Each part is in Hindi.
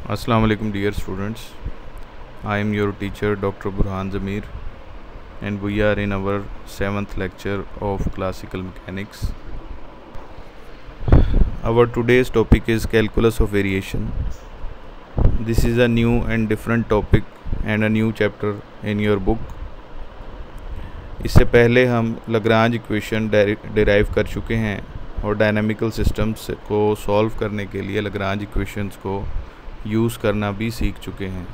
Assalamu alaikum dear students. I am your teacher Dr. Burhan Zamir and we are in our 7th lecture of classical mechanics. Our today's topic is calculus of variation. This is a new and different topic and a new chapter in your book. इससे पहले हम लाग्रांज इक्वेशन डिराइव कर चुके हैं और डायनामिकल सिस्टम्स को सॉल्व करने के लिए लाग्रांज इक्वेशंस को यूज़ करना भी सीख चुके हैं।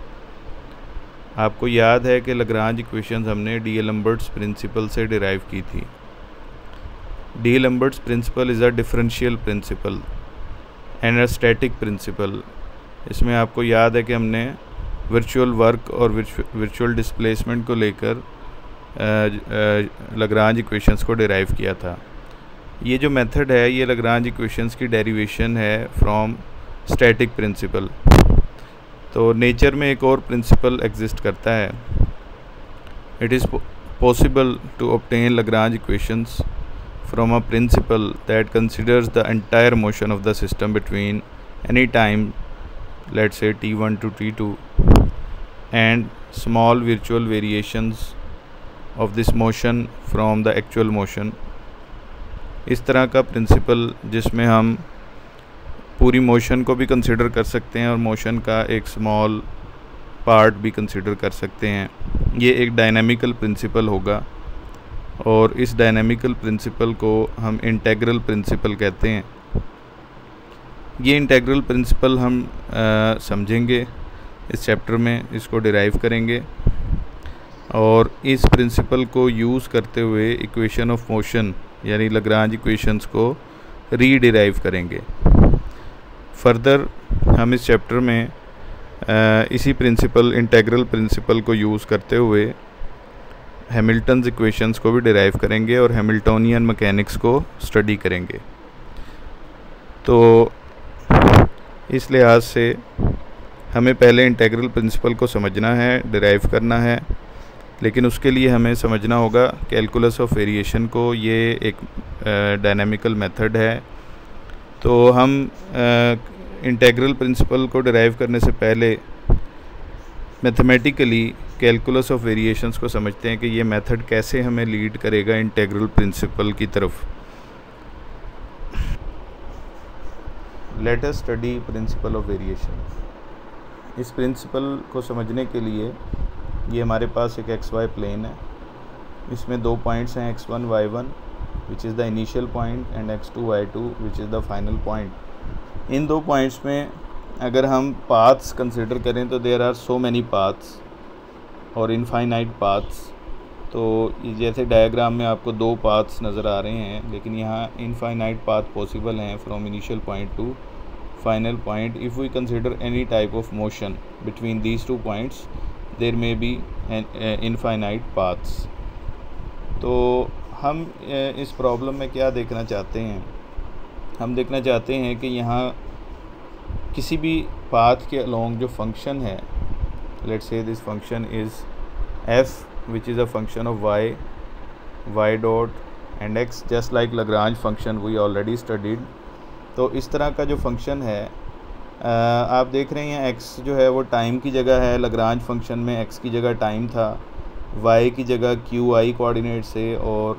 आपको याद है कि लाग्रांज इक्वेशंस हमने डीएलम्बर्ट्स प्रिंसिपल से डिराइव की थी। D'Alembert's principle is a differential principle and a static principle. इसमें आपको याद है कि हमने वर्चुअल वर्क और वर्चुअल डिस्प्लेसमेंट को लेकर लाग्रांज इक्वेशंस को डिराइव किया था। ये जो मेथड है ये लाग्रांज इक्वेशंस की डेरिवेशन है फ्रॉम स्टैटिक प्रिंसिपल। तो नेचर में एक और प्रिंसिपल एग्जिस्ट करता है। It is possible to obtain Lagrange equations from a principle that considers the entire motion of the system between any time let's say t1 to t2 and small virtual variations of this motion from the actual motion. इस तरह का प्रिंसिपल जिसमें हम पूरी मोशन को भी कंसिडर कर सकते हैं और मोशन का एक स्मॉल पार्ट भी कंसिडर कर सकते हैं, ये एक डायनामिकल प्रिंसिपल होगा। और इस डायनामिकल प्रिंसिपल को हम इंटेग्रल प्रिंसिपल कहते हैं। ये इंटेग्रल प्रिंसिपल हम समझेंगे इस चैप्टर में, इसको डिराइव करेंगे और इस प्रिंसिपल को यूज़ करते हुए इक्वेशन ऑफ मोशन यानी लाग्रांज इक्वेशंस को रीडिराइव करेंगे। फर्दर हम इस चैप्टर में इसी प्रिंसिपल इंटेग्रल प्रिंसिपल को यूज़ करते हुए हैमिल्टन्स इक्वेशंस को भी डिराइव करेंगे और हैमिल्टोनियन मैकेनिक्स को स्टडी करेंगे। तो इस लिहाज से हमें पहले इंटेग्रल प्रिंसिपल को समझना है, डिराइव करना है, लेकिन उसके लिए हमें समझना होगा कैलकुलस ऑफ वेरिएशन को। ये एक डायनामिकल मेथड है। तो हम इंटेग्रल प्रिंसिपल को डिराइव करने से पहले मैथमेटिकली कैलकुलस ऑफ वेरिएशंस को समझते हैं कि ये मेथड कैसे हमें लीड करेगा इंटेग्रल प्रिंसिपल की तरफ। Let us study principle of variation. इस प्रिंसिपल को समझने के लिए ये हमारे पास एक XY प्लेन है। इसमें दो पॉइंट्स हैं x1 y1 which is the initial point and x2 y2 which is the final point. इन दो पॉइंट्स में अगर हम पाथ्स कंसिडर करें तो there are so many paths और इनफाइनाइट पाथ्स। तो जैसे डायग्राम में आपको दो पाथ्स नज़र आ रहे हैं, लेकिन यहाँ इनफाइनाइट पाथ पॉसिबल हैं from initial point to final point. If we consider any type of motion between these two points there में बी इनफाइनाइट पाथ्स। तो हम इस प्रॉब्लम में क्या देखना चाहते हैं? हम देखना चाहते हैं कि यहाँ किसी भी पाथ के अलोंग जो फंक्शन है, let's say this function is f which is a function of y dot and x just like Lagrange function we already studied. तो इस तरह का जो फंक्शन है आप देख रहे हैं x जो है वो टाइम की जगह है। लाग्रांज फंक्शन में x की जगह टाइम था, y की जगह qi कोऑर्डिनेट से और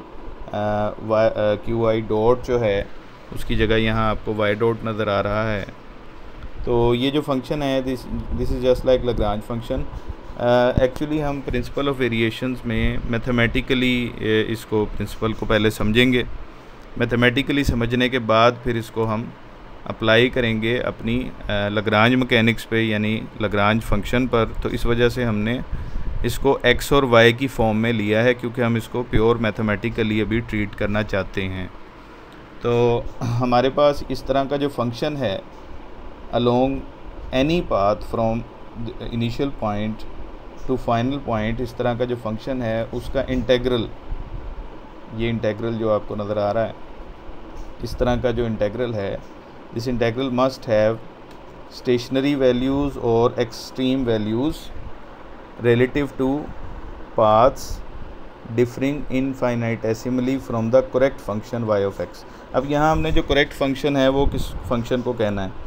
qi डॉट जो है उसकी जगह यहाँ आपको y डॉट नज़र आ रहा है। तो ये जो फंक्शन है this is just like Lagrange function. Actually हम प्रिंसिपल ऑफ वेरिएशंस में मैथमेटिकली इसको प्रिंसिपल को पहले समझेंगे। मैथमेटिकली समझने के बाद फिर इसको हम अप्लाई करेंगे अपनी लाग्रांज मैकेनिक्स पे यानी लाग्रांज फंक्शन पर। तो इस वजह से हमने इसको x और y की फॉर्म में लिया है, क्योंकि हम इसको प्योर मैथमेटिकली अभी ट्रीट करना चाहते हैं। तो हमारे पास इस तरह का जो फंक्शन है along any path from initial point to final point, इस तरह का जो फंक्शन है उसका इंटेग्रल, ये इंटेग्रल जो आपको नज़र आ रहा है, इस तरह का जो इंटेग्रल है, this integral must have stationary values और extreme values relative to paths differing infinitesimally from the correct function y of x। अब यहाँ हमने जो करेक्ट फंक्शन है वो किस फंक्शन को कहना है?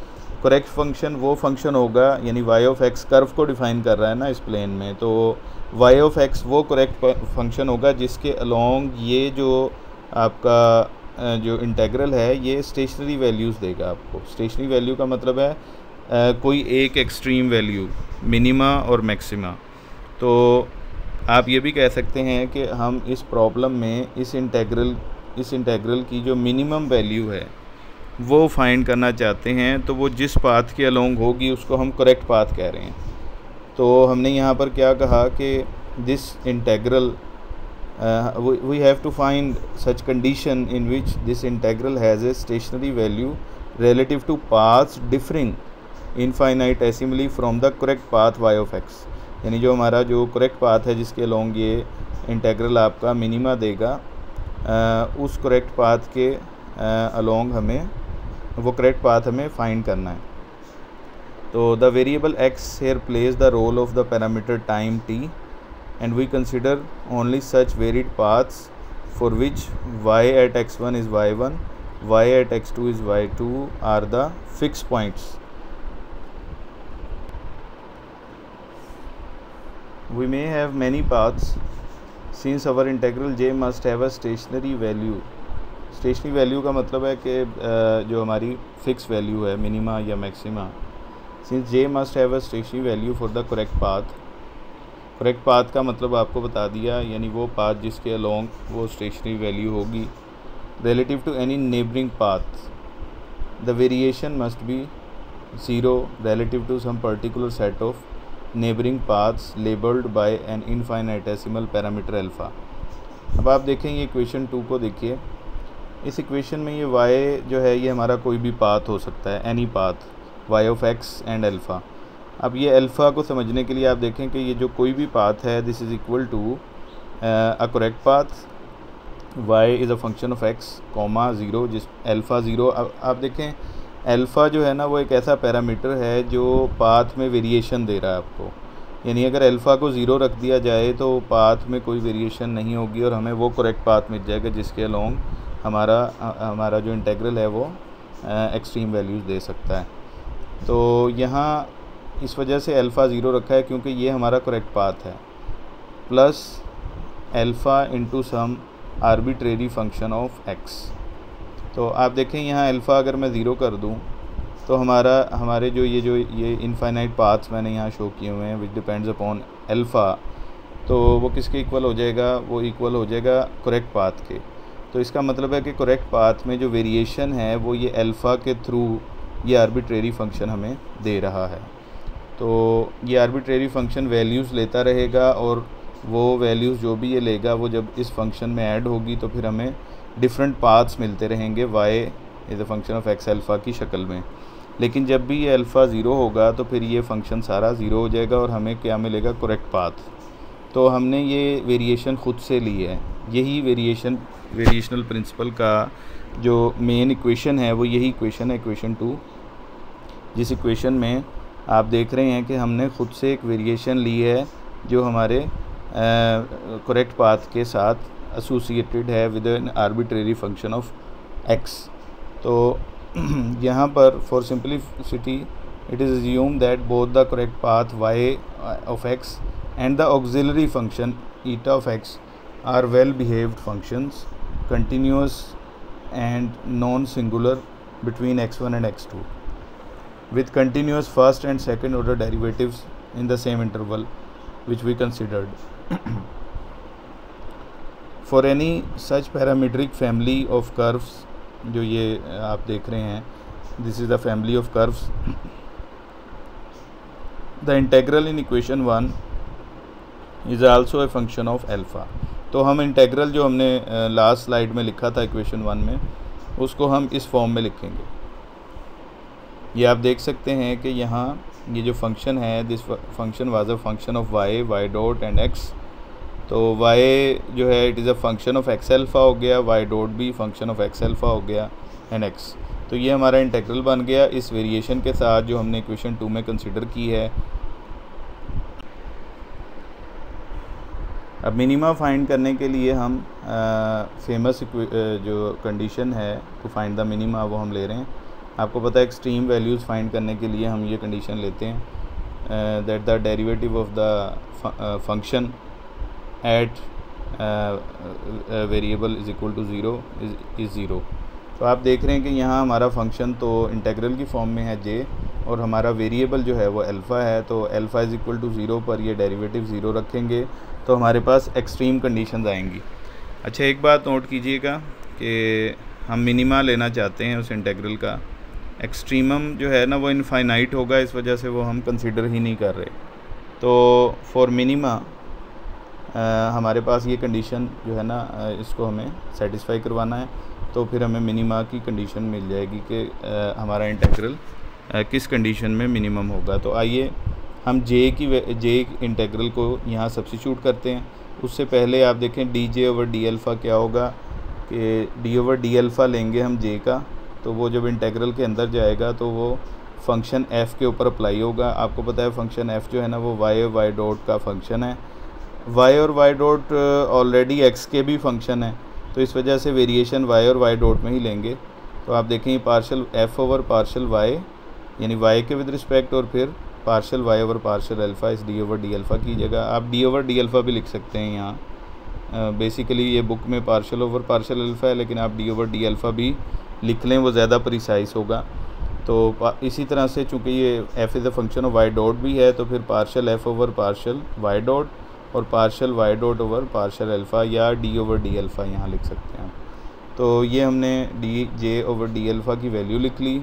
करेक्ट फंक्शन वो फंक्शन होगा, यानी वाई ऑफ एक्स कर्व को डिफाइन कर रहा है ना इस प्लेन में, तो वाई ऑफ एक्स वो करेक्ट फंक्शन होगा जिसके अलोंग ये जो आपका जो इंटेग्रल है ये स्टेशनरी वैल्यूज़ देगा आपको। स्टेशनरी वैल्यू का मतलब है कोई एक एक्सट्रीम वैल्यू, मिनिमा और मैक्सिमा। तो आप ये भी कह सकते हैं कि हम इस प्रॉब्लम में इस इंटेग्रल की जो मिनिमम वैल्यू है वो फाइंड करना चाहते हैं, तो वो जिस पाथ के अलोंग होगी उसको हम करेक्ट पाथ कह रहे हैं। तो हमने यहाँ पर क्या कहा कि this integral we have to find such condition in which this integral has a stationary value relative to paths differing infinitesimally from the correct path y of x। यानी जो हमारा जो करेक्ट पाथ है जिसके अलोंग ये इंटेग्रल आपका मिनिमा देगा, उस करेक्ट पाथ के अलोंग हमें वो करेक्ट पाथ हमें फाइंड करना है। तो the variable x here plays the role of the parameter time t and we consider only such varied paths for which y at x1 is y1, y at x2 is y2 are the fixed points. We may have many paths since our integral j must have a stationary value। Stationary value का मतलब है कि जो हमारी फिक्स वैल्यू है मिनिमा या maxima, since j must have a stationary value for the correct path. Correct path का मतलब आपको बता दिया, यानी वो पाथ जिसके अलोंग वो स्टेशनरी वैल्यू होगी relative to any neighbouring path. The variation must be 0 relative to some particular set of neighbouring paths labelled by an infinitesimal parameter alpha. अब आप देखें ये इक्वेशन 2 को देखिए। इस इक्वेशन में ये y जो है ये हमारा कोई भी पाथ हो सकता है, any path y of x and alpha. अब ये अल्फ़ा को समझने के लिए आप देखें कि ये जो कोई भी पाथ है this is equal to a correct path, y is a function of x comma 0 जिस अल्फ़ा 0। अब आप देखें अल्फ़ा जो है ना वो एक ऐसा पैरामीटर है जो पाथ में वेरिएशन दे रहा है आपको, यानी अगर अल्फ़ा को 0 रख दिया जाए तो पाथ में कोई वेरिएशन नहीं होगी और हमें वो करेक्ट पाथ मिल जाएगा जिसके अलोंग हमारा जो इंटेग्रल है वो एक्सट्रीम वैल्यूज़ दे सकता है। तो यहाँ इस वजह से अल्फ़ा 0 रखा है क्योंकि ये हमारा करेक्ट पाथ है, plus alpha into some arbitrary function of x। तो आप देखें यहाँ अल्फ़ा अगर मैं 0 कर दूँ तो हमारे जो ये इनफाइनाइट पाथ्स मैंने यहाँ शो किए हुए हैं विच डिपेंड्स अपॉन अल्फ़ा, तो वो किसके इक्वल हो जाएगा, वो इक्वल हो जाएगा करेक्ट पाथ के। तो इसका मतलब है कि करेक्ट पाथ में जो वेरिएशन है वो ये अल्फ़ा के थ्रू ये आर्बिट्रेरी फंक्शन हमें दे रहा है। तो ये आर्बिट्रेरी फंक्शन वैल्यूज़ लेता रहेगा और वो वैल्यूज़ जो भी ये लेगा वो जब इस फंक्शन में ऐड होगी तो फिर हमें डिफरेंट पाथ्स मिलते रहेंगे y is a function of x alpha की शक्ल में। लेकिन जब भी ये अल्फ़ा 0 होगा तो फिर ये फंक्शन सारा 0 हो जाएगा और हमें क्या मिलेगा, करेक्ट पाथ। तो हमने ये वेरिएशन ख़ुद से ली है। यही वेरिएशनल प्रिंसिपल का जो मेन इक्वेशन है वो यही इक्वेशन है, इक्वेशन 2, जिस इक्वेशन में आप देख रहे हैं कि हमने ख़ुद से एक वेरिएशन ली है जो हमारे करेक्ट पाथ के साथ एसोसिएटेड है with an arbitrary function of x। तो यहाँ पर for simplicity it is assume that both the correct path y of x and the auxiliary function eta of x are well behaved functions continuous and non-singular between x1 and x2 with continuous first and second order derivatives in the same interval which we considered. For any such parametric family of curves, जो ये आप देख रहे हैं, this is the family of curves, the integral in equation 1 is also a function of alpha। तो हम इंटेग्रल जो हमने लास्ट स्लाइड में लिखा था इक्वेशन 1 में, उसको हम इस फॉर्म में लिखेंगे। ये आप देख सकते हैं कि यहाँ ये जो फंक्शन है this function was a function of y dot and x। तो y जो है it is a function of x alpha हो गया, y डॉट भी फंक्शन ऑफ x अल्फ़ा हो गया एंड x। तो ये हमारा इंटेग्रल बन गया इस वेरिएशन के साथ जो हमने इक्वेशन 2 में कंसिडर की है। अब मिनिमा फाइंड करने के लिए हम फेमस जो कंडीशन है टू फाइंड द मिनिमा वो हम ले रहे हैं। आपको पता है एक्सट्रीम वैल्यूज़ फाइंड करने के लिए हम ये कंडीशन लेते हैं that the derivative of the function at variable is equal to zero is zero. तो आप देख रहे हैं कि यहाँ हमारा फंक्शन तो इंटेग्रल की फॉर्म में है जे, और हमारा वेरिएबल जो है वो अल्फ़ा है। तो alpha is equal to zero पर ये डेरिवेटिव ज़ीरो रखेंगे तो हमारे पास एक्सट्रीम कंडीशंस आएंगी। अच्छा, एक बात नोट कीजिएगा कि हम मिनिमा लेना चाहते हैं उस इंटेग्रल का, एक्सट्रीमम जो है ना वो इनफाइनाइट होगा, इस वजह से वो हम कंसिडर ही नहीं कर रहे। तो फॉर मिनिमा हमारे पास ये कंडीशन जो है ना इसको हमें सेटिस्फाई करवाना है, तो फिर हमें मिनिमा की कंडीशन मिल जाएगी कि हमारा इंटेग्रल किस कंडीशन में मिनिमम होगा। तो आइए हम जे इंटेग्रल को यहाँ सब्स्टिट्यूट करते हैं। उससे पहले आप देखें d J over D alpha क्या होगा कि डी ओवर डी अल्फ़ा लेंगे हम जे का, तो वो जब इंटेग्रल के अंदर जाएगा तो वो फंक्शन एफ़ के ऊपर अप्लाई होगा। आपको पता है फंक्शन एफ़ जो है ना वो वाई और वाई डॉट का फंक्शन है। वाई और वाई डॉट ऑलरेडी एक्स के भी फंक्शन है, तो इस वजह से वेरिएशन वाई और वाई डॉट में ही लेंगे। तो आप देखें partial F over partial y यानी वाई के विद रिस्पेक्ट, और फिर partial Y over partial alpha इस डी ओवर डी अल्फ़ा की जगह आप डी ओवर डी अल्फ़ा भी लिख सकते हैं। यहाँ बेसिकली ये बुक में पार्शल ओवर पार्शल अल्फ़ा है, लेकिन आप डी ओवर डी अल्फ़ा भी लिख लें, वो ज़्यादा प्रिसाइज होगा। तो इसी तरह से चूँकि ये F is a function of Y dot भी है, तो फिर partial F over partial Y dot और partial Y dot over partial alpha या डी ओवर डी अल्फ़ा यहाँ लिख सकते हैं। तो ये हमने D J over D alpha की वैल्यू लिख ली।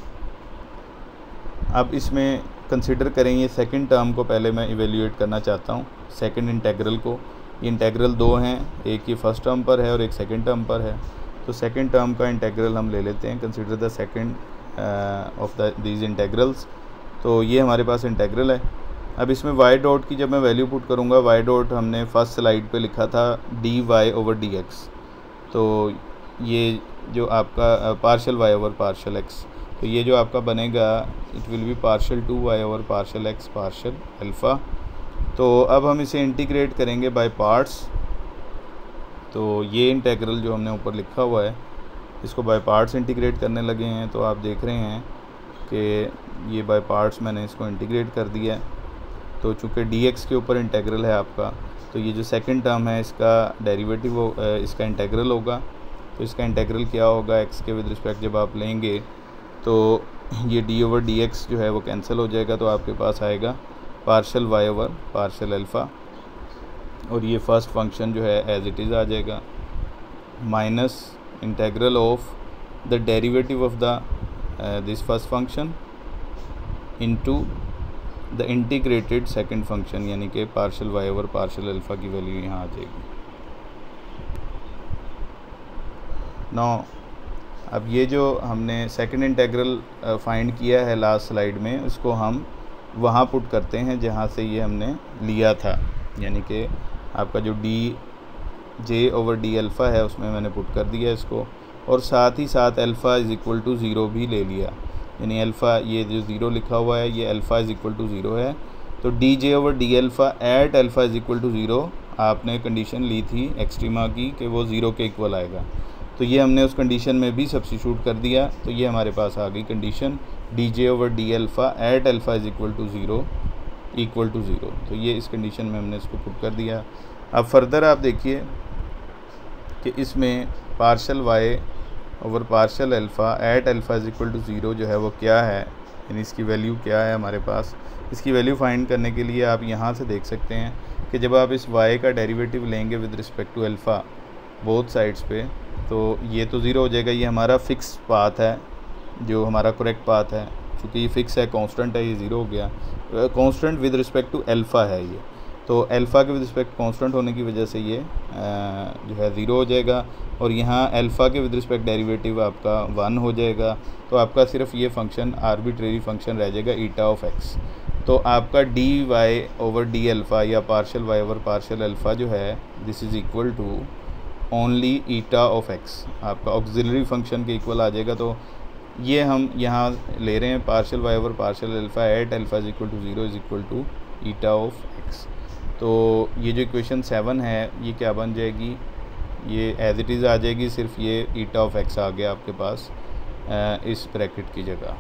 अब इसमें कंसिडर करें ये सेकंड टर्म को, पहले मैं इवेल्यूएट करना चाहता हूँ सेकंड इंटेग्रल को। ये इंटेग्रल दो हैं, एक ये फर्स्ट टर्म पर है और एक सेकंड टर्म पर है। तो सेकंड टर्म का इंटेग्रल हम ले लेते हैं, consider the second of these integrals. तो ये हमारे पास इंटेग्रल है। अब इसमें वाई डॉट की जब मैं वैल्यू पुट करूँगा, वाई डॉट हमने फर्स्ट स्लाइड पे लिखा था D Y over D X, तो ये जो आपका partial Y over partial X, तो ये जो आपका बनेगा it will be partial two Y over partial X partial alpha. तो अब हम इसे इंटीग्रेट करेंगे बाय पार्ट्स। तो ये इंटेग्रल जो हमने ऊपर लिखा हुआ है इसको बाय पार्ट्स इंटीग्रेट करने लगे हैं। तो आप देख रहे हैं कि ये बाय पार्ट्स मैंने इसको इंटीग्रेट कर दिया है। तो चूँकि dx के ऊपर इंटेग्रल है आपका, तो ये जो सेकंड टर्म है इसका डेरिवेटिव इसका इंटेग्रल होगा। तो इसका इंटेग्रल क्या होगा x के विद रिस्पेक्ट जब आप लेंगे, तो ये d ओवर dx जो है वो कैंसिल हो जाएगा। तो आपके पास आएगा partial y over partial alpha, और ये फर्स्ट फंक्शन जो है एज इट इज़ आ जाएगा, minus integral of the derivative of the this first function into the integrated second function, यानी कि partial Y over partial alpha की वैल्यू यहाँ आ जाएगी। नौ अब ये जो हमने सेकंड इंटेग्रल फाइंड किया है लास्ट स्लाइड में, उसको हम वहाँ पुट करते हैं जहाँ से ये हमने लिया था, यानी कि आपका जो D J over D alpha है उसमें मैंने पुट कर दिया इसको, और साथ ही साथ alpha is equal to zero भी ले लिया, यानी अल्फ़ा ये जो ज़ीरो लिखा हुआ है ये alpha is equal to zero है। तो D J over D alpha at alpha is equal to zero आपने कंडीशन ली थी एक्सट्रीमा की कि वो ज़ीरो के इक्वल आएगा, तो ये हमने उस कंडीशन में भी सब्स्टिट्यूट कर दिया। तो ये हमारे पास आ गई condition D J over D alpha at alpha is equal to zero equal to zero. तो ये इस कंडीशन में हमने इसको पुट कर दिया। अब फर्दर आप देखिए कि इसमें partial Y over partial alpha at alpha is equal to zero जो है वो क्या है, यानी इसकी वैल्यू क्या है हमारे पास। इसकी वैल्यू फाइंड करने के लिए आप यहाँ से देख सकते हैं कि जब आप इस y का डेरिवेटिव लेंगे with respect to alpha both sides पे, तो ये तो ज़ीरो हो जाएगा। ये हमारा फ़िक्स पाथ है, जो हमारा करेक्ट पाथ है, क्योंकि ये फ़िक्स है, कांस्टेंट है, ये ज़ीरो हो गया। Constant with respect to alpha है ये, तो अल्फ़ा के विद रिस्पेक्ट कांस्टेंट होने की वजह से ये जो है ज़ीरो हो जाएगा, और यहाँ अल्फ़ा के विद रिस्पेक्ट डेरिवेटिव आपका 1 हो जाएगा। तो आपका सिर्फ ये फंक्शन आर्बिट्रेरी फंक्शन रह जाएगा ईटा ऑफ एक्स। तो आपका D Y over D alpha या partial Y over partial alpha जो है this is equal to only eta of X, आपका ऑक्सिलरी फंक्शन के इक्वल आ जाएगा। तो ये हम यहाँ ले रहे हैं partial Y over partial alpha at alpha is equal to zero is equal to eta of X. तो ये जो इक्वेशन 7 है ये क्या बन जाएगी, ये एज इट इज़ आ जाएगी, सिर्फ ये ईटा ऑफ एक्स आ गया आपके पास। इस ब्रैकेट की जगह।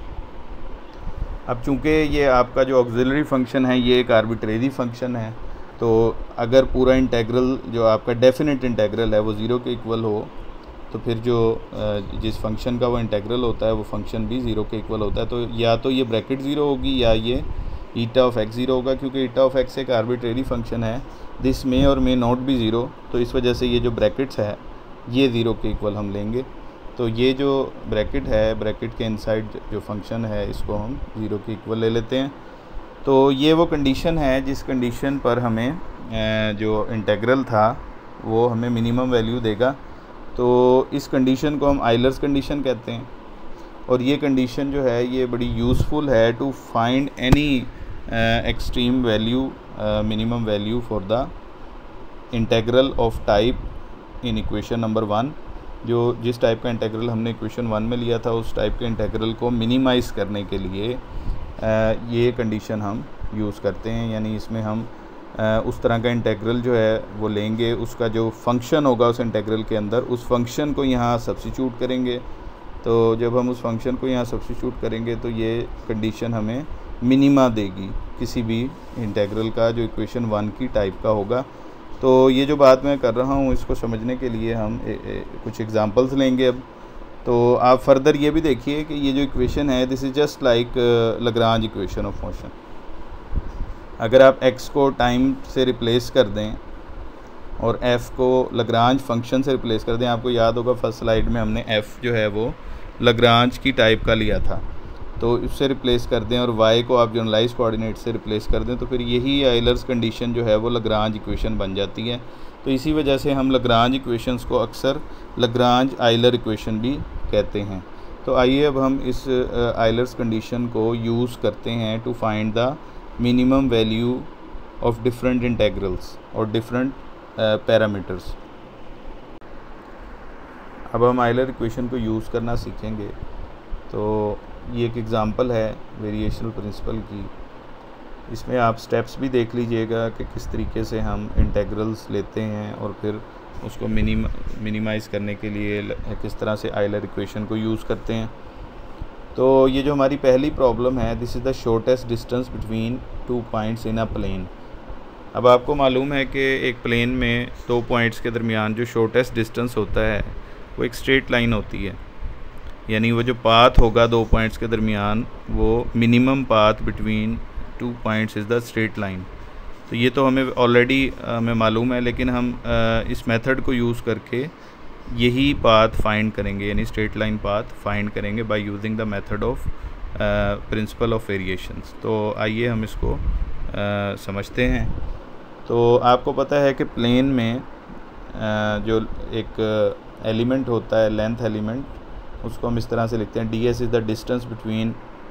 अब चूँकि ये आपका जो ऑक्सिलरी फंक्शन है ये एक आर्बिट्रेरी फंक्शन है, तो अगर पूरा इंटेग्रल जो आपका डेफिनेट इंटेग्रल है वो ज़ीरो के इक्वल हो, तो फिर जो जिस फंक्शन का वो इंटेग्रल होता है वो फंक्शन भी ज़ीरो के इक्वल होता है। तो या तो ये ब्रैकेट ज़ीरो होगी या ये ईटा ऑफ एक्स ज़ीरो होगा, क्योंकि ईटा ऑफ एक्स एक आर्बिट्रेरी फंक्शन है। दिस मे और मे नॉट बी ज़ीरो, तो इस वजह से ये जो ब्रैकेट्स है ये ज़ीरो के इक्वल हम लेंगे। तो ये जो ब्रैकेट है, ब्रैकेट के इनसाइड जो फंक्शन है इसको हम ज़ीरो के इक्वल ले लेते हैं। तो ये वो कंडीशन है जिस कंडीशन पर हमें जो इंटेग्रल था वो हमें मिनिमम वैल्यू देगा। तो इस कंडीशन को हम आइलर्स कंडीशन कहते हैं, और ये कंडीशन जो है ये बड़ी यूज़फुल है to find any extreme value, minimum value for the integral of type in equation number 1। जो जिस टाइप का इंटेग्रल हमने इक्वेशन 1 में लिया था उस टाइप के इंटेग्रल को मिनिमाइज़ करने के लिए ये कंडीशन हम यूज़ करते हैं। यानी इसमें हम उस तरह का इंटेग्रल जो है वो लेंगे, उसका जो फंक्शन होगा उस इंटेग्रल के अंदर उस फंक्शन को यहाँ सब्स्टिट्यूट करेंगे। तो जब हम उस फंक्शन को यहाँ सब्स्टिट्यूट करेंगे तो ये कंडीशन हमें मिनिमा देगी किसी भी इंटेग्रल का जो इक्वेशन 1 की टाइप का होगा। तो ये जो बात मैं कर रहा हूँ इसको समझने के लिए हम कुछ एग्जांपल्स लेंगे अब। तो आप फर्दर ये भी देखिए कि ये जो इक्वेशन है this is just like Lagrange equation of motion. अगर आप x को टाइम से रिप्लेस कर दें और f को लाग्रांज फंक्शन से रिप्लेस कर दें, आपको याद होगा फर्स्ट स्लाइड में हमने f जो है वो लाग्रांज की टाइप का लिया था, तो उससे रिप्लेस कर दें और y को आप जनरलाइज कोऑर्डिनेट से रिप्लेस कर दें, तो फिर यही आइलर्स कंडीशन जो है वो लाग्रांज इक्वेशन बन जाती है। तो इसी वजह से हम लाग्रांज इक्वेशंस को अक्सर लाग्रांज आइलर इक्वेशन भी कहते हैं। तो आइए अब हम इस आइलर्स कंडीशन को यूज़ करते हैं to find the minimum value of different integrals और डिफरेंट पैरामीटर्स। अब हम आइलर इक्वेशन को यूज़ करना सीखेंगे। तो ये एक एग्ज़ाम्पल है वेरिएशनल प्रिंसिपल की। इसमें आप स्टेप्स भी देख लीजिएगा कि किस तरीके से हम इंटेग्रल्स लेते हैं और फिर उसको मिनिमाइज़ करने के लिए किस तरह से आइलर इक्वेशन को यूज़ करते हैं। तो ये जो हमारी पहली प्रॉब्लम है, this is the shortest distance between 2 points in a plane. अब आपको मालूम है कि एक प्लेन में 2 पॉइंट्स के दरमियान जो शॉर्टेस्ट डिस्टेंस होता है वो एक स्ट्रेट लाइन होती है। यानी वो जो पाथ होगा 2 पॉइंट्स के दरमियान वो minimum path between 2 points is the straight line. तो ये तो हमें ऑलरेडी हमें मालूम है, लेकिन हम इस मेथड को यूज़ करके यही पाथ फाइंड करेंगे, यानी स्ट्रेट लाइन पाथ फाइंड करेंगे by using the method of principle of variations. तो आइए हम इसको समझते हैं। तो आपको पता है कि प्लेन में जो एक एलिमेंट होता है लेंथ एलिमेंट, उसको हम इस तरह से लिखते हैं ds is the distance between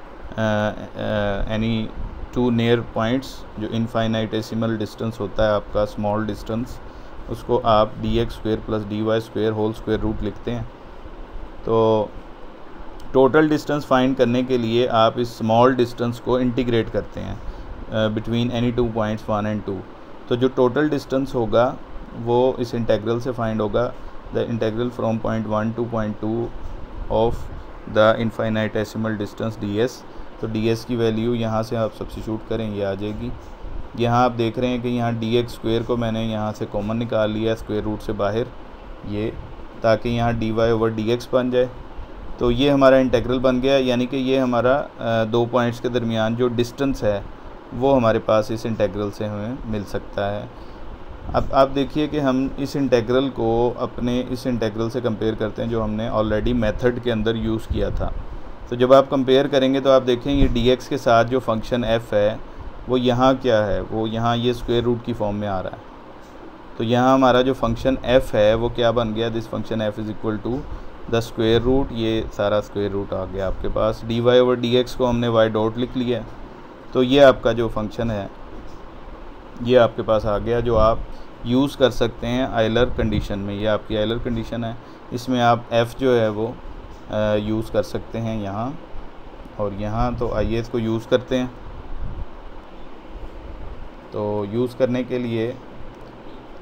any 2 near points. जो इनफाइनाइटेसिमल डिस्टेंस होता है आपका स्मॉल डिस्टेंस, उसको आप dx² + dy² whole square root लिखते हैं। तो टोटल डिस्टेंस फाइंड करने के लिए आप इस स्मॉल डिस्टेंस को इंटीग्रेट करते हैं बिटवीन एनी 2 पॉइंट्स 1 और 2। तो जो टोटल डिस्टेंस होगा वो इस इंटेग्रल से फाइंड होगा, the integral from point 1 to point 2 of the infinitesimal distance ds। तो ds की वैल्यू यहाँ से आप सब्स्टिट्यूट करें, ये आ जाएगी। यहाँ आप देख रहे हैं कि यहाँ dx² को मैंने यहाँ से कॉमन निकाल लिया स्क्वायर रूट से बाहर, ये ताकि यहाँ dy/dx बन जाए। तो ये हमारा इंटेग्रल बन गया, यानी कि ये हमारा 2 पॉइंट्स के दरमियान जो डिस्टेंस है वो हमारे पास इस इंटेग्रल से हमें मिल सकता है। अब आप देखिए कि हम इस इंटेग्रल को अपने इस इंटेग्रल से कंपेयर करते हैं जो हमने ऑलरेडी मेथड के अंदर यूज़ किया था। तो जब आप कंपेयर करेंगे तो आप देखेंगे dx के साथ जो फंक्शन f है वो यहाँ क्या है, वो यहाँ ये स्क्वायर रूट की फॉर्म में आ रहा है। तो यहाँ हमारा जो फंक्शन f है वो क्या बन गया, this function f is equal to the square root, ये सारा स्क्वायर रूट आ गया आपके पास। dy/dx को हमने y डॉट लिख लिया। तो ये आपका जो फंक्शन है ये आपके पास आ गया, जो आप यूज़ कर सकते हैं आइलर कंडीशन में। ये आपकी आइलर कंडीशन है, इसमें आप f जो है वो यूज़ कर सकते हैं यहाँ और यहाँ। तो आइए इसको यूज़ करते हैं। तो यूज़ करने के लिए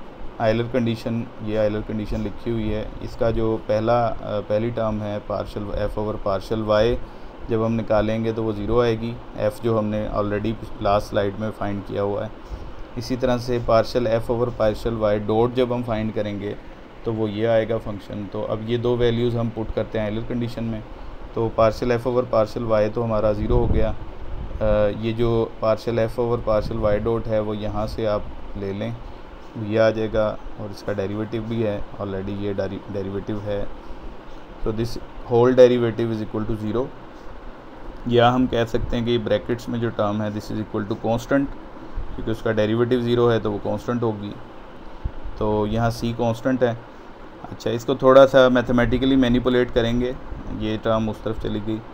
आयलर कंडीशन, ये आयलर कंडीशन लिखी हुई है। इसका जो पहली टर्म है partial F over partial Y, जब हम निकालेंगे तो वो ज़ीरो आएगी, एफ़ जो हमने ऑलरेडी लास्ट स्लाइड में फ़ाइंड किया हुआ है। इसी तरह से partial F over partial Y dot जब हम फाइंड करेंगे तो वो ये आएगा फंक्शन। तो अब ये दो वैल्यूज़ हम पुट करते हैं आयलर कंडीशन में, तो partial F over partial Y तो हमारा ज़ीरो हो गया। ये जो partial F over partial Y dot है वो यहाँ से आप ले लें, ये आ जाएगा, और इसका डेरिवेटिव भी है ऑलरेडी, ये डेरिवेटिव है, तो this whole derivative is equal to zero. या हम कह सकते हैं कि ब्रैकेट्स में जो टर्म है this is equal to constant, क्योंकि उसका डेरिवेटिव ज़ीरो है तो वो कांस्टेंट होगी। तो यहाँ सी कांस्टेंट है। अच्छा, इसको थोड़ा सा मैथमेटिकली मैनिपुलेट करेंगे, ये टर्म उस तरफ चली गई,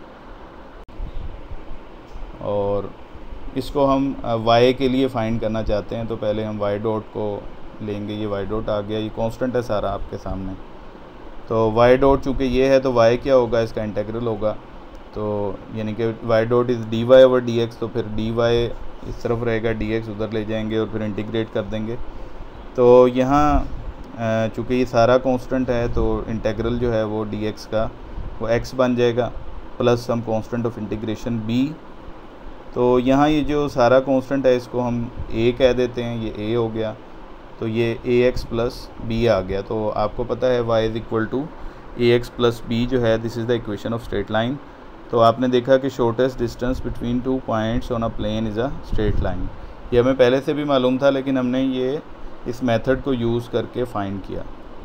और इसको हम y के लिए फ़ाइंड करना चाहते हैं, तो पहले हम y डॉट को लेंगे। ये y डॉट आ गया, ये कांस्टेंट है सारा आपके सामने। तो y डॉट चूँकि ये है तो y क्या होगा, इसका इंटीग्रल होगा, तो यानी कि y dot is dy over dx, तो फिर dy इस तरफ रहेगा, dx उधर ले जाएंगे और फिर इंटीग्रेट कर देंगे। तो यहाँ चूँकि ये सारा कांस्टेंट है तो इंटीग्रल जो है वो dx का वो x बन जाएगा, प्लस हम कांस्टेंट ऑफ इंटीग्रेशन b। तो यहाँ ये जो सारा कांस्टेंट है इसको हम a कह देते हैं, ये a हो गया, तो ये ax प्लस b आ गया। तो आपको पता है y is equal to ax plus b जो है, this is the equation of straight line. तो आपने देखा कि shortest distance between two points on a plane is a straight line. ये हमें पहले से भी मालूम था, लेकिन हमने ये इस मेथड को यूज़ करके फाइंड किया।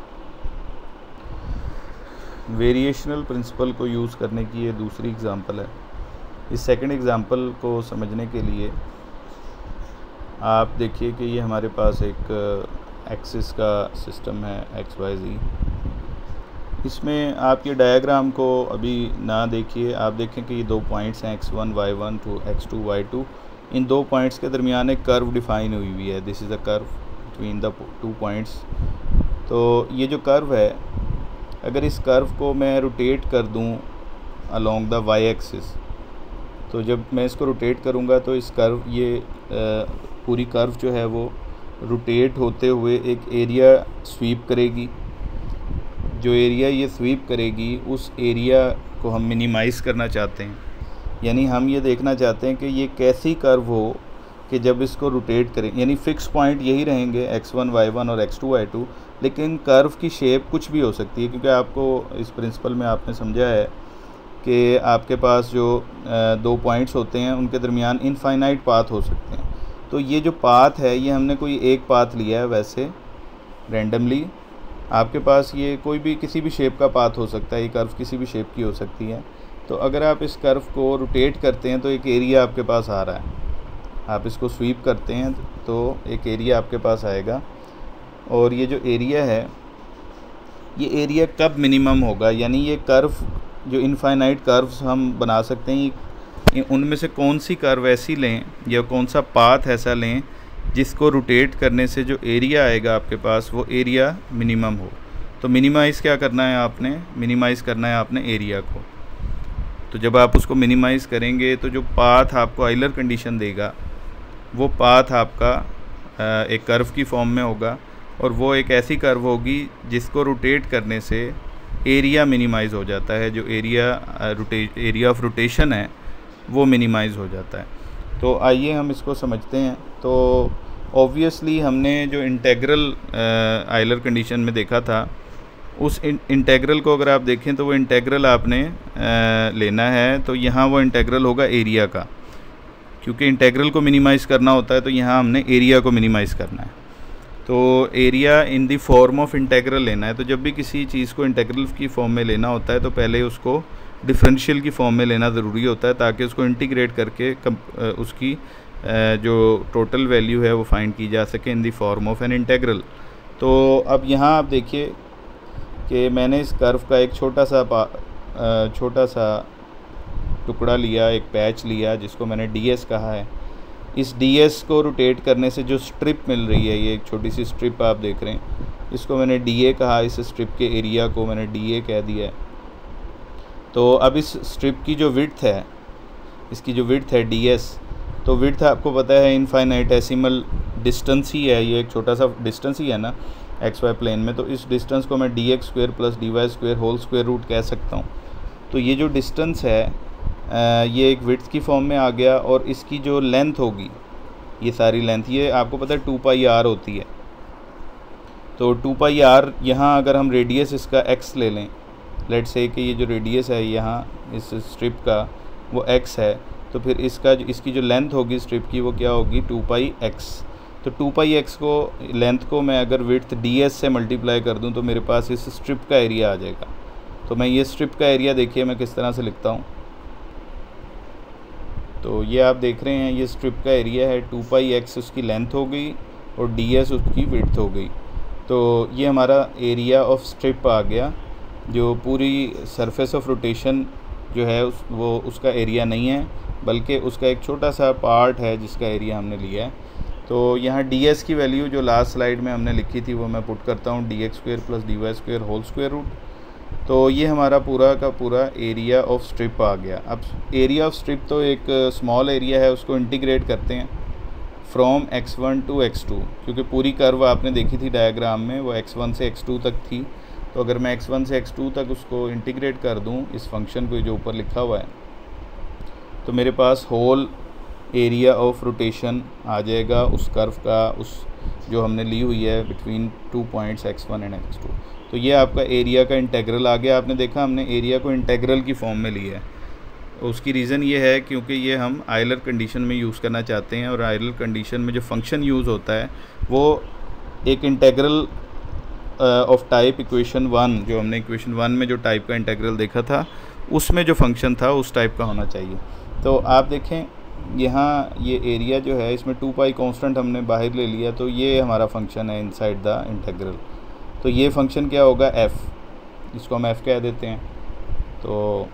वेरिएशनल प्रिंसिपल को यूज़ करने की ये दूसरी एग्ज़ाम्पल है। इस सेकंड एग्ज़ाम्पल को समझने के लिए आप देखिए कि ये हमारे पास एक एक्सिस का सिस्टम है एक्स वाई ज़ी। इसमें आप ये डायग्राम को अभी ना देखिए, आप देखें कि ये दो पॉइंट्स हैं x1 y1 to x2 y2। इन दो पॉइंट्स के दरमियान एक कर्व डिफ़ाइन हुई है, this is a curve between the two points. तो ये जो कर्व है, अगर इस कर्व को मैं रोटेट कर दूं अलोंग द y एक्सिस, तो जब मैं इसको रोटेट करूंगा तो इस कर्व ये पूरी कर्व जो है वो रोटेट होते हुए एक एरिया स्वीप करेगी। जो एरिया ये स्वीप करेगी उस एरिया को हम मिनिमाइज़ करना चाहते हैं, यानी हम ये देखना चाहते हैं कि ये कैसी कर्व हो कि जब इसको रोटेट करें, यानी फ़िक्स पॉइंट यही रहेंगे x1 y1 और x2 y2, लेकिन कर्व की शेप कुछ भी हो सकती है, क्योंकि आपको इस प्रिंसिपल में आपने समझा है कि आपके पास जो दो पॉइंट्स होते हैं उनके दरमियान इनफाइनाइट पाथ हो सकते हैं। तो ये जो पाथ है ये हमने कोई एक पाथ लिया है, वैसे रैंडमली आपके पास ये कोई भी किसी भी शेप का पाथ हो सकता है, ये कर्व किसी भी शेप की हो सकती है। तो अगर आप इस कर्व को रोटेट करते हैं तो एक एरिया आपके पास आ रहा है, आप इसको स्वीप करते हैं तो एक एरिया आपके पास आएगा, और ये जो एरिया है ये एरिया कब मिनिमम होगा, यानी ये कर्व जो इनफाइनाइट कर्व्स हम बना सकते हैं, उनमें से कौन सी कर्व ऐसी लें या कौन सा पाथ ऐसा लें जिसको रोटेट करने से जो एरिया आएगा आपके पास वो एरिया मिनिमम हो। तो मिनिमाइज़ क्या करना है आपने, मिनिमाइज़ करना है आपने एरिया को। तो जब आप उसको मिनिमाइज़ करेंगे तो जो पाथ आपको आयलर कंडीशन देगा वो पाथ आपका एक कर्व की फॉर्म में होगा, और वो एक ऐसी कर्व होगी जिसको रोटेट करने से एरिया मिनिमाइज़ हो जाता है, जो एरिया ऑफ रोटेशन है वो मिनिमाइज़ हो जाता है। तो आइए हम इसको समझते हैं। तो ऑब्वियसली हमने जो इंटीग्रल आयलर कंडीशन में देखा था, उस इंटीग्रल को अगर आप देखें तो वो इंटीग्रल आपने लेना है, तो यहाँ वो इंटीग्रल होगा एरिया का, क्योंकि इंटीग्रल को मिनिमाइज़ करना होता है तो यहाँ हमने एरिया को मिनिमाइज़ करना है। तो area in the form of integral लेना है। तो जब भी किसी चीज़ को इंटीग्रल की फॉर्म में लेना होता है तो पहले उसको डिफरेंशियल की फॉर्म में लेना ज़रूरी होता है, ताकि उसको इंटीग्रेट करके उसकी जो टोटल वैल्यू है वो फाइंड की जा सके in the form of an integral. तो अब यहाँ आप देखिए कि मैंने इस कर्व का एक छोटा सा टुकड़ा लिया, एक पैच लिया जिसको मैंने ds कहा है। इस ds को रोटेट करने से जो स्ट्रिप मिल रही है, ये एक छोटी सी स्ट्रिप आप देख रहे हैं, इसको मैंने dA कहा, इस स्ट्रिप के एरिया को मैंने dA कह दिया है। तो अब इस स्ट्रिप की जो विड्थ है, इसकी जो विड्थ है ds, तो विड्थ आपको पता है इनफाइनाइटेसिमल डिस्टेंस ही है, ये एक छोटा सा डिस्टेंस ही है ना। एक्स वाई प्लेन में, तो इस डिस्टेंस को मैं D X square plus D Y square whole square root कह सकता हूँ। तो ये जो डिस्टेंस है ये एक विड्थ की फॉर्म में आ गया, और इसकी जो लेंथ होगी, ये सारी लेंथ, ये आपको पता है 2 पाई आर होती है। तो 2 पाई आर यहाँ अगर हम रेडियस इसका x ले लें, लेट्स से कि ये जो रेडियस है यहाँ इस स्ट्रिप का वो x है, तो फिर इसकी जो लेंथ होगी स्ट्रिप की वो क्या होगी 2 पाई x। तो 2 पाई x को लेंथ को मैं अगर विड्थ ds से मल्टीप्लाई कर दूं तो मेरे पास इस स्ट्रिप का एरिया आ जाएगा। तो मैं ये स्ट्रिप का एरिया देखिए मैं किस तरह से लिखता हूँ। तो ये आप देख रहे हैं ये स्ट्रिप का एरिया है, 2 पाई x उसकी लेंथ हो गई और ds उसकी विड्थ हो गई। तो ये हमारा एरिया ऑफ स्ट्रिप आ गया, जो पूरी सरफेस ऑफ रोटेशन जो है उसका एरिया नहीं है, बल्कि उसका एक छोटा सा पार्ट है जिसका एरिया हमने लिया है। तो यहाँ ds की वैल्यू जो लास्ट स्लाइड में हमने लिखी थी वो मैं पुट करता हूँ, D X square plus D Y square whole square root. तो ये हमारा पूरा का पूरा एरिया ऑफ स्ट्रिप आ गया। अब एरिया ऑफ स्ट्रिप तो एक स्मॉल एरिया है, उसको इंटीग्रेट करते हैं फ्रॉम x1 टू x2, क्योंकि पूरी कर्व आपने देखी थी डायग्राम में वो x1 से x2 तक थी। तो अगर मैं x1 से x2 तक उसको इंटीग्रेट कर दूं इस फंक्शन को जो ऊपर लिखा हुआ है, तो मेरे पास होल एरिया ऑफ रोटेशन आ जाएगा उस कर्व का, उस जो हमने ली हुई है between 2 points x1 and x2। तो ये आपका एरिया का इंटेग्रल आ गया। आपने देखा हमने एरिया को इंटेग्रल की फॉर्म में लिया है। उसकी रीज़न ये है क्योंकि ये हम आयलर कंडीशन में यूज़ करना चाहते हैं, और आयलर कंडीशन में जो फंक्शन यूज़ होता है वो एक इंटेग्रल ऑफ टाइप इक्वेशन 1, जो हमने इक्वेशन 1 में जो टाइप का इंटेग्रल देखा था उसमें जो फंक्शन था उस टाइप का होना चाहिए। तो आप देखें यहाँ ये एरिया जो है इसमें 2 पाई कांस्टेंट हमने बाहर ले लिया, तो ये हमारा फंक्शन है इनसाइड द इंटेग्रल। तो ये फंक्शन क्या होगा f, इसको हम f कह देते हैं। तो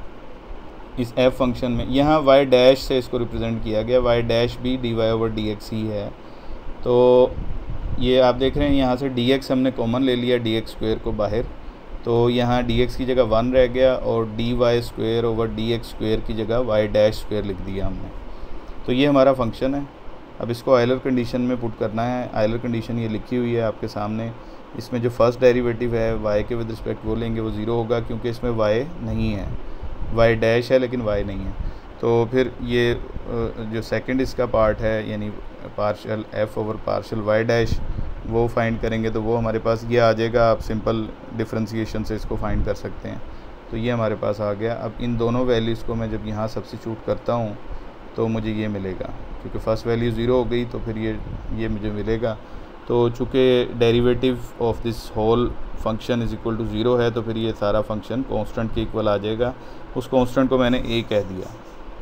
इस f फंक्शन में यहाँ y डैश से इसको रिप्रेजेंट किया गया, y डैश भी dy ओवर dx ही है। तो ये आप देख रहे हैं यहाँ से dx हमने कॉमन ले लिया dx स्क्वेयर को बाहर, तो यहाँ dx की जगह 1 रह गया और dy square over dx square की जगह y डैश स्क्वेयर लिख दिया हमने। तो ये हमारा फंक्शन है। अब इसको आयलर कंडीशन में पुट करना है। आयलर कंडीशन ये लिखी हुई है आपके सामने। इसमें जो फर्स्ट डेरिवेटिव है y के विद रिस्पेक्ट वो लेंगे, वो 0 होगा क्योंकि इसमें y नहीं है, y डैश है लेकिन y नहीं है। तो फिर ये जो सेकंड इसका पार्ट है यानी partial f over partial y dash वो फाइंड करेंगे, तो वो हमारे पास ये आ जाएगा। आप सिंपल डिफरेंशिएशन से इसको फाइंड कर सकते हैं। तो ये हमारे पास आ गया। अब इन दोनों वैल्यूज़ को मैं जब यहाँ सब्स्टिट्यूट करता हूँ तो मुझे ये मिलेगा, क्योंकि फ़र्स्ट वैल्यू 0 हो गई तो फिर ये मुझे मिलेगा। तो चूँकि derivative of this whole function is equal to 0 है, तो फिर ये सारा फंक्शन कांस्टेंट के इक्वल आ जाएगा। उस कांस्टेंट को मैंने a कह दिया।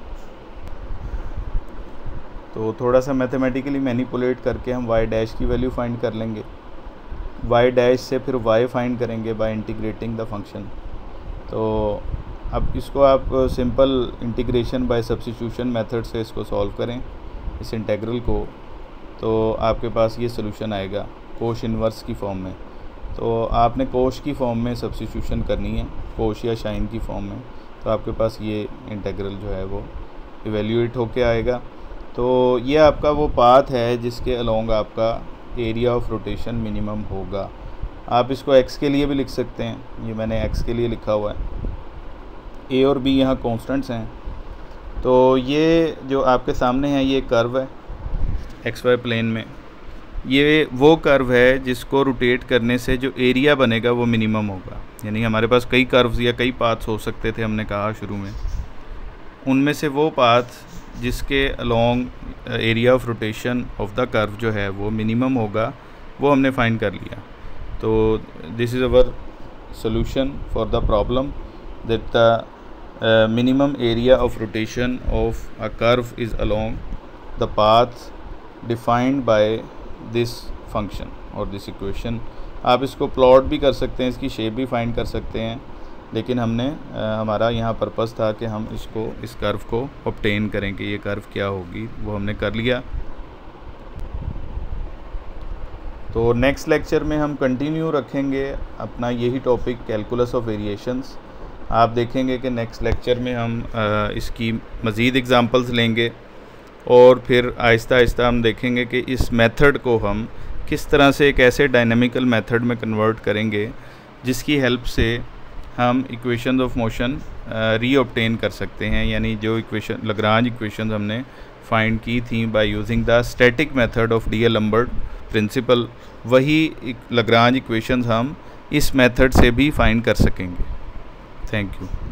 तो थोड़ा सा मैथमेटिकली मैनिपुलेट करके हम y डैश की वैल्यू फाइंड कर लेंगे। y डैश से फिर y फाइंड करेंगे बाय इंटीग्रेटिंग द फंक्शन। तो अब इसको आप simple integration by substitution method से इसको सॉल्व करें इस इंटेग्रल को, तो आपके पास ये सोल्यूशन आएगा कोश इन्वर्स की फॉर्म में। तो आपने कोश की फॉर्म में सब्स्टिट्यूशन करनी है, कोश या साइन की फॉर्म में, तो आपके पास ये इंटेग्रल जो है वो इवेल्यूएट होके आएगा। तो ये आपका वो पाथ है जिसके अलोंग आपका एरिया ऑफ रोटेशन मिनिमम होगा। आप इसको x के लिए भी लिख सकते हैं, ये मैंने x के लिए लिखा हुआ है। a और b यहाँ कॉन्स्टेंट्स हैं। तो ये जो आपके सामने है ये कर्व है xy प्लेन में, ये वो कर्व है जिसको रोटेट करने से जो एरिया बनेगा वो मिनिमम होगा। यानी हमारे पास कई कर्व्स या कई पाथ्स हो सकते थे, हमने कहा शुरू में, उनमें से वो पाथ जिसके along area of rotation of the curve जो है वो मिनिमम होगा वो हमने फाइंड कर लिया। तो this is our solution for the problem that the minimum area of rotation of a curve is along the path defined by this function और दिस इक्वेशन। आप इसको प्लॉट भी कर सकते हैं, इसकी शेप भी फाइंड कर सकते हैं, लेकिन हमने हमारा यहाँ पर्पस था कि हम इस कर्व को ऑब्टेन करें कि ये कर्व क्या होगी, वो हमने कर लिया। तो नेक्स्ट लेक्चर में हम कंटिन्यू रखेंगे अपना यही टॉपिक कैलकुलस ऑफ वेरिएशंस। आप देखेंगे कि नेक्स्ट लेक्चर में हम इसकी मज़ीद एग्जांपल्स लेंगे और फिर आहिस्ता आहिस्ता हम देखेंगे कि इस मेथड को हम किस तरह से एक ऐसे डायनेमिकल मेथड में कन्वर्ट करेंगे जिसकी हेल्प से हम इक्वेशन ऑफ मोशन रीऑब्टेन कर सकते हैं, यानी जो इक्वेशन लाग्रांज इक्वेशन हमने फाइंड की थी by using the static method of d'Alembert principle, वही लाग्रांज इक्वेशंस हम इस मेथड से भी फाइंड कर सकेंगे। Thank you.